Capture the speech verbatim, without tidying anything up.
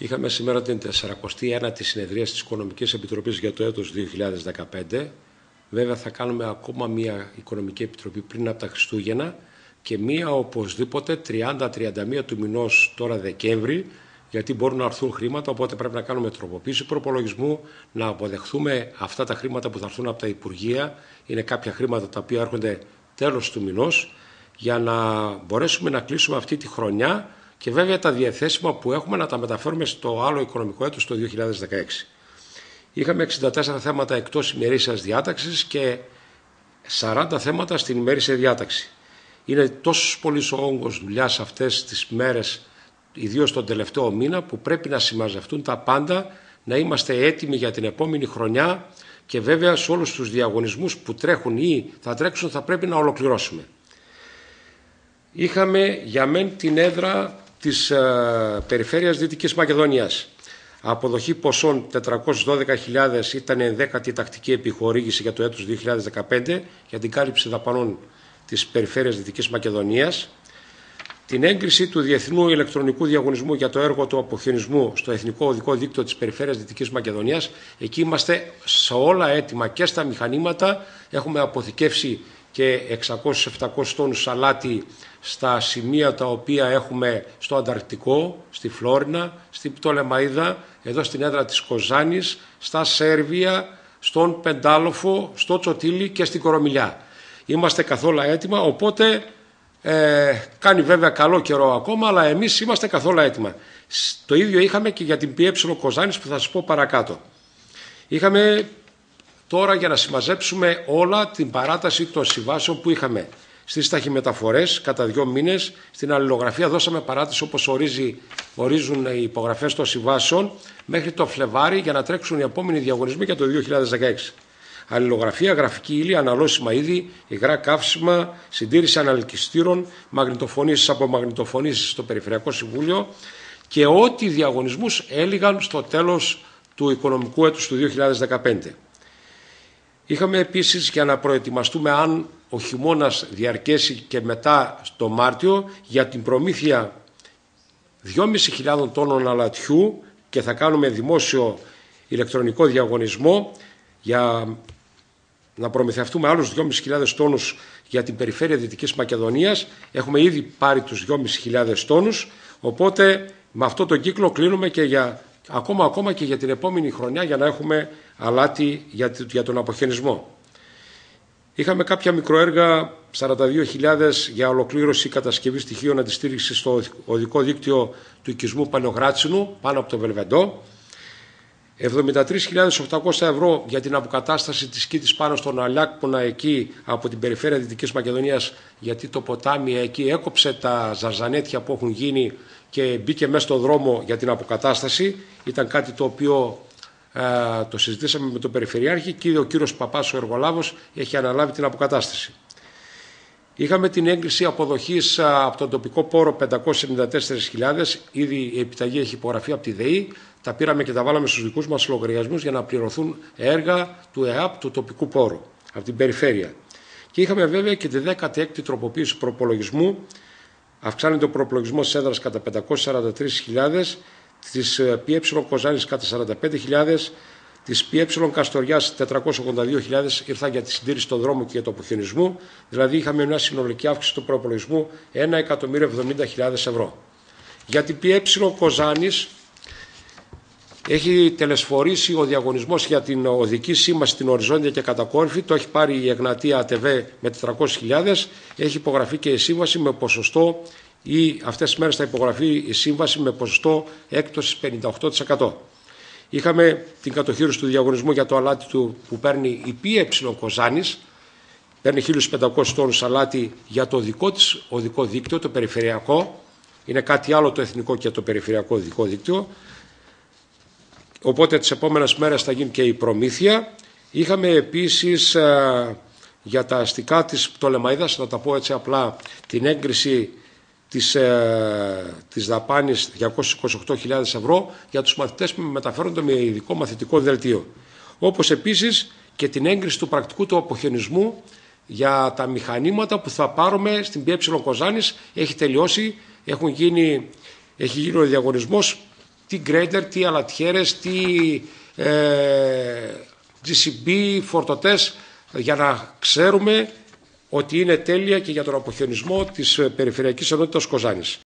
Είχαμε σήμερα την σαρακοστή ένατη συνεδρία της Οικονομικής Επιτροπής για το έτος δύο χιλιάδες δεκαπέντε. Βέβαια θα κάνουμε ακόμα μία Οικονομική Επιτροπή πριν από τα Χριστούγεννα και μία οπωσδήποτε τριάντα με τριάντα μία του μηνός τώρα Δεκέμβρη, γιατί μπορούν να έρθουν χρήματα, οπότε πρέπει να κάνουμε τροποποίηση προπολογισμού, να αποδεχθούμε αυτά τα χρήματα που θα έρθουν από τα Υπουργεία. Είναι κάποια χρήματα τα οποία έρχονται τέλος του μηνός, για να μπορέσουμε να κλείσουμε αυτή τη χρονιά και βέβαια τα διαθέσιμα που έχουμε να τα μεταφέρουμε στο άλλο οικονομικό έτος το δύο χιλιάδες δεκαέξι. Είχαμε εξήντα τέσσερα θέματα εκτός ημερήσιας διάταξης και σαράντα θέματα στην ημερήσια διάταξη. Είναι τόσο πολύς ο όγκος δουλειάς αυτές τις μέρες, ιδίως τον τελευταίο μήνα, που πρέπει να συμμαζευτούν τα πάντα, να είμαστε έτοιμοι για την επόμενη χρονιά και βέβαια σε όλους τους διαγωνισμούς που τρέχουν ή θα τρέξουν θα πρέπει να ολοκληρώσουμε. Είχαμε για μεν την έδρα της ε, Περιφέρειας Δυτικής Μακεδονίας. Αποδοχή ποσών τετρακόσιες δώδεκα χιλιάδες ήταν η ενδέκατη τακτική επιχορήγηση για το έτος δύο χιλιάδες δεκαπέντε για την κάλυψη δαπανών της Περιφέρειας Δυτικής Μακεδονίας. Την έγκριση του Διεθνού Ηλεκτρονικού Διαγωνισμού για το έργο του αποχιονισμού στο Εθνικό Οδικό Δίκτυο της Περιφέρειας Δυτικής Μακεδονίας. Εκεί είμαστε σε όλα έτοιμα και στα μηχανήματα. Έχουμε αποθηκεύσει και εξακόσιους με επτακόσιους τόνους αλάτι στα σημεία τα οποία έχουμε στο Ανταρκτικό, στη Φλόρινα, στην Πτολεμαΐδα, εδώ στην έδρα της Κοζάνης, στα Σέρβια, στον Πεντάλοφο, στο Τσοτήλι και στην Κορομιλιά. Είμαστε καθόλου έτοιμα, οπότε ε, κάνει βέβαια καλό καιρό ακόμα, αλλά εμείς είμαστε καθόλου έτοιμα. Το ίδιο είχαμε και για την ΠΕ Κοζάνης που θα σας πω παρακάτω. Είχαμε τώρα για να συμμαζέψουμε όλα την παράταση των συμβάσεων που είχαμε στις ταχυμεταφορές κατά δύο μήνες. Στην αλληλογραφία δώσαμε παράταση όπως ορίζει, ορίζουν οι υπογραφές των συμβάσεων μέχρι το Φλεβάρι για να τρέξουν οι επόμενοι διαγωνισμοί για το δύο χιλιάδες δεκαέξι. Αλληλογραφία, γραφική ύλη, αναλώσιμα είδη, υγρά καύσιμα, συντήρηση αναλκυστήρων, μαγνητοφωνήσεις από μαγνητοφωνήσεις στο Περιφερειακό Συμβούλιο και ό,τι διαγωνισμούς έλυγαν στο τέλος του οικονομικού έτους του δύο χιλιάδες δεκαπέντε. Είχαμε επίσης, για να προετοιμαστούμε αν ο χειμώνας διαρκέσει και μετά στο Μάρτιο, για την προμήθεια δυόμισι χιλιάδες τόνων αλατιού και θα κάνουμε δημόσιο ηλεκτρονικό διαγωνισμό για να προμηθευτούμε άλλους δυόμισι χιλιάδες τόνους για την Περιφέρεια Δυτικής Μακεδονίας. Έχουμε ήδη πάρει τους δυόμισι χιλιάδες τόνους, οπότε με αυτό τον κύκλο κλείνουμε και για, ακόμα, ακόμα και για την επόμενη χρονιά για να έχουμε αλάτι για, για τον αποχιονισμό. Είχαμε κάποια μικροέργα σαράντα δύο χιλιάδες για ολοκλήρωση κατασκευή στοιχείων αντιστήριξης στο οδικό δίκτυο του οικισμού Πανεογράτσινου πάνω από το Βελβεντό. εβδομήντα τρεις χιλιάδες οκτακόσια ευρώ για την αποκατάσταση της Κήτης πάνω στον Αλιάκπονα εκεί από την Περιφέρεια Δυτικής Μακεδονίας, γιατί το ποτάμι εκεί έκοψε τα ζαρζανέτια που έχουν γίνει και μπήκε μέσα στο δρόμο για την αποκατάσταση. Ήταν κάτι το οποίο ε, το συζητήσαμε με τον Περιφερειάρχη και ο κύριος Παπάς ο εργολάβος έχει αναλάβει την αποκατάσταση. Είχαμε την έγκριση αποδοχής από τον τοπικό πόρο πεντακόσιες εβδομήντα τέσσερις χιλιάδες, ήδη η επιταγή έχει υπογραφεί από τη ΔΕΗ, τα πήραμε και τα βάλαμε στους δικούς μας λογαριασμούς για να πληρωθούν έργα του ΕΑΠ του τοπικού πόρου, από την περιφέρεια. Και είχαμε βέβαια και τη δέκατη έκτη τροποποίηση προπολογισμού, αυξάνεται ο προπολογισμός της έδρας κατά πεντακόσιες σαράντα τρεις χιλιάδες, της ΠΕ Κοζάνης κατά σαράντα πέντε χιλιάδες, της ΠΕ Καστοριάς τετρακόσιες ογδόντα δύο χιλιάδες ήρθαν για τη συντήρηση των δρόμων και για το αποχιονισμό, δηλαδή είχαμε μια συνολική αύξηση του προπολογισμού ένα εκατομμύριο εβδομήντα χιλιάδες ευρώ. Για την ΠΕ Κοζάνης έχει τελεσφορήσει ο διαγωνισμός για την οδική σήμαση στην οριζόντια και κατακόρυφη, το έχει πάρει η Εγνατία ΑΤΒ με τετρακόσιες χιλιάδες, έχει υπογραφεί και η σύμβαση με ποσοστό ή αυτές τις μέρες θα υπογραφεί η σύμβαση με ποσοστό έκπτωσης πενήντα οκτώ τοις εκατό. Είχαμε την κατοχήρωση του διαγωνισμού για το αλάτι του που παίρνει η ΠΕ Κοζάνης, παίρνει χίλιους πεντακόσιους τόνους αλάτι για το δικό της οδικό δίκτυο, το περιφερειακό, είναι κάτι άλλο το εθνικό και το περιφερειακό οδικό δίκτυο. Οπότε τις επόμενες μέρες θα γίνει και η προμήθεια. Είχαμε επίσης α, για τα αστικά της Πτολεμαΐδας, να τα πω έτσι απλά, την έγκριση της, ε, της δαπάνης διακόσιες είκοσι οκτώ χιλιάδες ευρώ για τους μαθητές που μεταφέρονται με ειδικό μαθητικό δελτίο. Όπως επίσης και την έγκριση του πρακτικού του αποχιονισμού για τα μηχανήματα που θα πάρουμε στην ΠΕ Κοζάνης. Έχει τελειώσει, έχουν γίνει, έχει γίνει ο διαγωνισμός τι γκρέιντερ, τι αλατιέρες, τι ε, τζι σι μπι, φορτωτές, για να ξέρουμε ότι είναι τέλεια και για τον αποχιονισμό της Περιφερειακής Ενότητας Κοζάνης.